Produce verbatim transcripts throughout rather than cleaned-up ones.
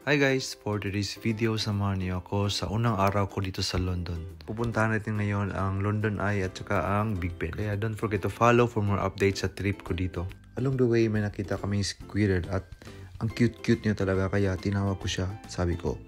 Hi guys! For today's video, samahan niyo ako sa unang araw ko dito sa London. Pupuntahan natin ngayon ang London Eye at saka ang Big Ben. Kaya don't forget to follow for more updates sa trip ko dito. Along the way, may nakita kaming squirrel at ang cute-cute niya talaga kaya tinawag ko siya. Sabi ko,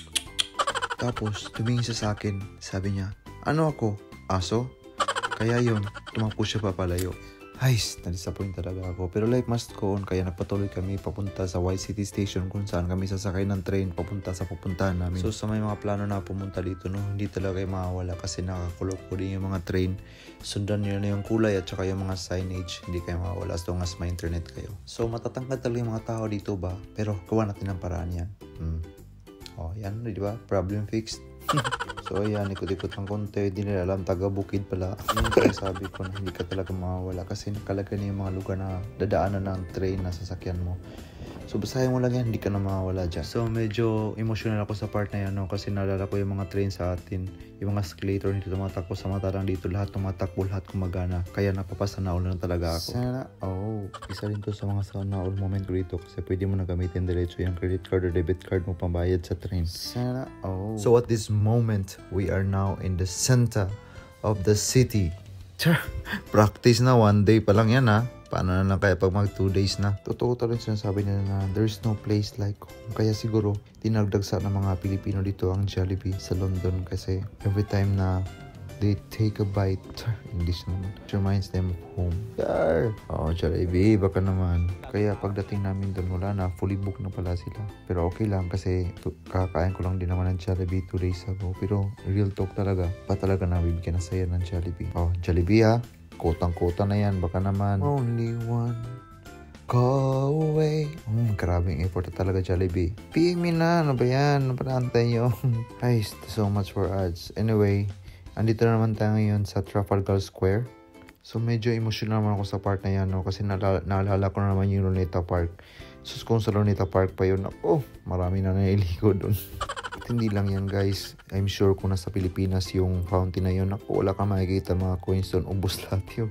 tapos tumingin siya sa akin. Sabi niya, ano ako? Aso? Kaya yun, tumakbo siya papalayo. Ay, na-disappoint talaga ako. Pero life must go on, kaya nagpatuloy kami papunta sa White City Station kung saan kami sasakay ng train papunta sa pupuntahan namin. So sa may mga plano na pumunta dito, no, hindi talaga kayo mawawala kasi nakakulog ko din yung mga train. Sundan nyo na yung kulay at saka yung mga signage. Hindi kayo mawawala as long as may internet kayo. So matatangkad talaga yung mga tao dito ba? Pero gawa natin ng paraan yan. Hmm. Oh, yan, di ba? Problem fixed. So ayan, ikot-ikot ng konti, di nila alam, taga-bukid pala. Yung kaya sabi ko na hindi ka talaga mawawala kasi nakalagay na yung mga lugar na dadaanan ng train na sasakyan mo. So basahin mo lang yan, hindi ka na mawawala dyan. So medyo emotional ako sa part na yan, no? Kasi naalala ko yung mga train sa atin, yung mga escalator dito tumatakbo sa mata lang dito, lahat tumatakbo, lahat kumagana. Kaya napapasana all na talaga ako. Sana, oh, isa rin to sa mga sana all moment ko dito kasi pwede mo na gamitin diretso yung credit card or debit card mo pambayad sa train. Sana, oh. So at this moment, we are now in the center of the city. Practice na, one day pa lang yan ha. Paano na lang kaya pag mag two days na? Totoo talaga sinasabi nila na there's no place like home. Kaya siguro dinagdagsa ng mga Pilipino dito ang Jollibee sa London kasi every time na they take a bite, English naman, it reminds them of home. Yar! Oh, Jollibee, baka naman. Kaya pagdating namin doon, wala na, fully booked na pala sila. Pero okay lang kasi kakain ko lang din naman ng Jollibee two days ago. Pero real talk talaga, pa talaga nabibigyan ng saya ng Jollibee. Oh, Jollibee ha? Kotang-kota na yan, baka naman. Only one call away. Hmm, grabing effort na talaga Jollibee. P M me na, ano ba yan? Ano ba naantay nyo? Ay, so much for ads. Anyway, andito na naman tayo ngayon sa Trafalgar Square. So medyo emotional naman ako sa part na yan, no? Kasi naalala, naalala ko na naman yung Luneta Park. So kung sa Luneta Park pa yun, oh, marami na nailigo dun. At hindi lang yan guys, I'm sure kung nasa Pilipinas yung fountain na yun, ako wala ka makikita mga coins doon, ubos lahat yun.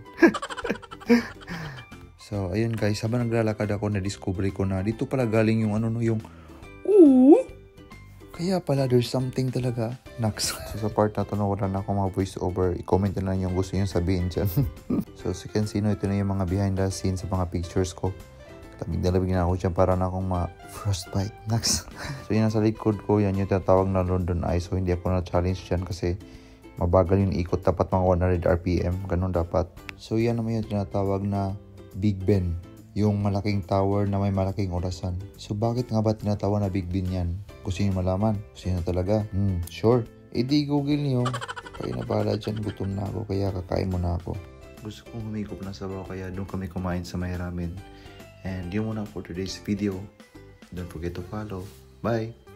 So ayun guys, habang naglalakad ako, na-discover ko na dito pala galing yung ano no, yung ooh, kaya pala there's something talaga. Next. So sa part na to, no, wala na akong mga voice over, i-comment na lang yung gusto nyo sabihin dyan. So as you can see, no, ito na yung mga behind the scenes sa mga pictures ko. Tabig na labig na ako dyan para na akong ma-frostbite. Next. So yun nasa likod ko, yan yung tinatawag na London Eye. So hindi ako na-challenge dyan kasi mabagal yung ikot. Dapat mga one hundred R P M. Ganun dapat. So yan naman yung tinatawag na Big Ben. Yung malaking tower na may malaking orasan. So bakit nga ba tinatawag na Big Ben yan? Gusto nyo malaman? Gusto nyo talaga? Hmm, sure. E di Google nyo. Kayo na bahala dyan. Gutom na ako kaya kakain mo na ako. Gusto kong humigop na sabaw kaya doon kami kumain sa may ramen. And yun muna for today's video. Don't forget to follow. Bye!